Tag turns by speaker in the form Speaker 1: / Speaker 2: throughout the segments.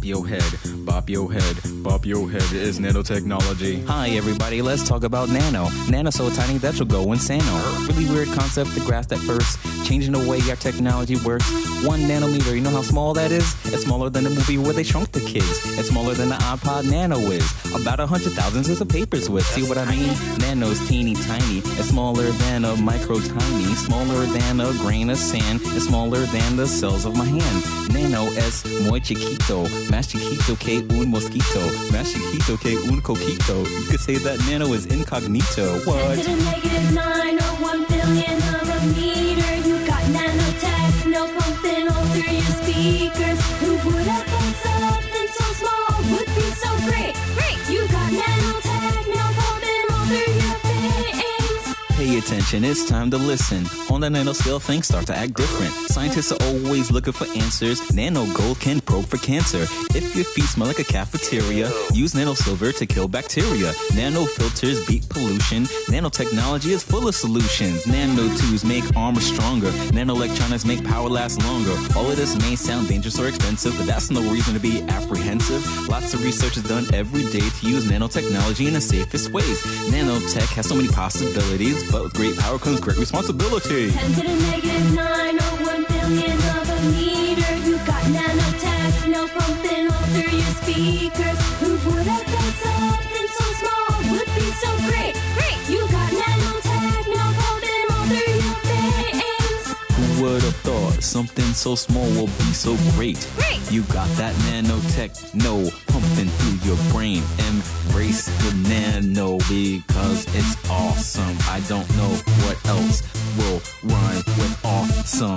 Speaker 1: bop your head, bop your head, bop your head is nanotechnology.
Speaker 2: Hi everybody, let's talk about nano. Nano so tiny that you'll go insano. Really weird concept to grasp at first, changing the way our technology works. 1 nanometer, you know how small that is? It's smaller than the movie where they shrunk the kids. It's smaller than the iPod Nano is. About 100,000 is a paper's width. See what I mean? Nano's teeny tiny. It's smaller than a micro tiny. Smaller than a grain of sand. It's smaller than the cells of my hand. Nano es muy chiquito. Más chiquito que un mosquito. Más chiquito que un coquito. You could say that nano is incognito. What?
Speaker 3: 10 to the negative 9 or 1 billion of a meter. You got nanotechno pumping all through your speakers. Who would have thought something so small would be so great? Great! You got nanotechno pumping all through your veins.
Speaker 2: Pay attention, it's time to listen. On the nanoscale, things start to act different. Scientists are always looking for answers. Nano gold can probe for cancer. If your feet smell like a cafeteria, use nano silver to kill bacteria. Nano filters beat pollution. Nanotechnology is full of solutions. Nano tubes make armor stronger. Nano electronics make power last longer. All of this may sound dangerous or expensive, but that's no reason to be apprehensive. Lots of research is done every day to use nanotechnology in the safest ways. Nanotech has so many possibilities, but with great power comes great responsibility.
Speaker 3: 10 to the negative 9 or 1 billion of a meter. You got nanotechno pumping all through your speakers. Who would have thought something so small would be so great? Great! You got nanotechno pumping all through your veins.
Speaker 2: Who would have thought something so small will be so great?
Speaker 3: Great!
Speaker 2: You got that nanotechno pumping through your brain. Embrace the nano because it's awesome. I don't know what else will rhyme with awesome.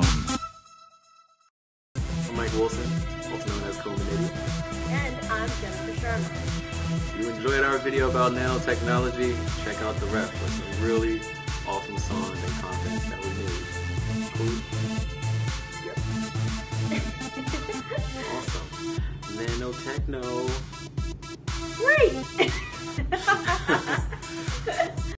Speaker 4: I'm Mike Wilson, also known as Coma, Niddy.
Speaker 5: And I'm Jennifer Sharma.
Speaker 4: If you enjoyed our video about nanotechnology, check out the rep for some really awesome songs and content that we made. Cool? Yep. Awesome. Nano Techno.
Speaker 5: Great!